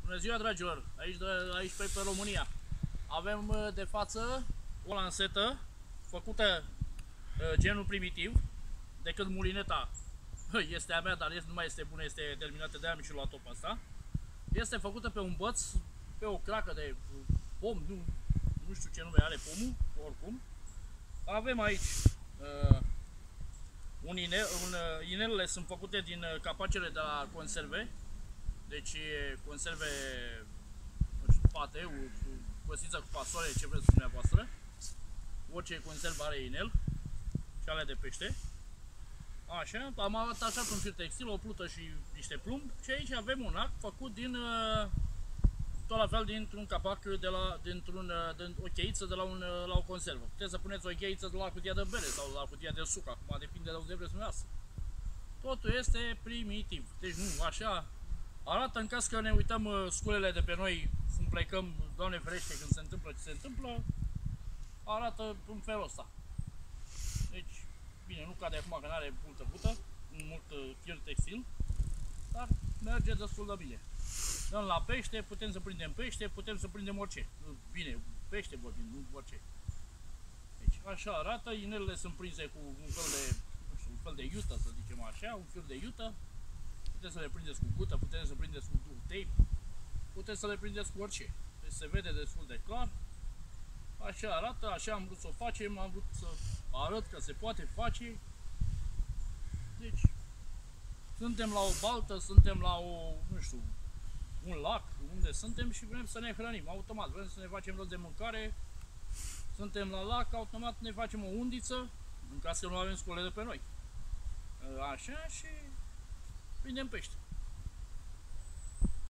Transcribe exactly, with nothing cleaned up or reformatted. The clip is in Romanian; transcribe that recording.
Bună ziua, dragilor! Aici, de, aici pe, pe România. Avem de față o lansetă făcută genul primitiv, decât mulineta este a mea, dar este, nu mai este bună, este terminată, de-aia am și luat-o pe asta. Este făcută pe un băț, pe o cracă de pom, nu, nu știu ce nume are pomul, oricum. Avem aici uh, un inel, un, uh, inelele sunt făcute din uh, capacele de la conserve. Deci conserve, nu știu, pateu, cosiță cu fasole, ce vreți dumneavoastră. Orice conservă are inel și alea de pește. Așa, am atașat un fir textil, o plută și niște plumb. Și aici avem un arc făcut din, tot la fel, dintr-un capac, de la, dintr-un, din o cheiță de la, un, la o conservă. Puteți să puneți o cheiță de la cutia de bere sau de la cutia de suc, acum depinde de unde vreți dumneavoastră. Totul este primitiv, deci nu, așa arată. În caz că ne uităm sculele de pe noi, când plecăm, Doamne ferește, când se întâmplă ce se întâmplă, arată în felul ăsta. Deci, bine, nu cade acum că nu are multă pută, mult fir textil, dar merge destul de bine. Dăm la pește, putem să prindem pește, putem să prindem orice. Bine, pește vorbim, nu orice. Deci, așa arată, inelele sunt prinse cu un fel de, nu știu, un fel de iută, să zicem așa, un fir de iută. Puteți să le prindeți cu gută, puteți să le prindeți cu duct tape, puteți să le prindeți cu orice. Deci se vede destul de clar. Așa arată, așa am vrut să o facem, am vrut să arăt că se poate face. Deci, suntem la o baltă, suntem la o, nu știu, un lac, unde suntem și vrem să ne hrănim, automat, vrem să ne facem rost de mâncare. Suntem la lac, automat ne facem o undiță, în caz că nu avem scule de pe noi. Așa, și prindem pește.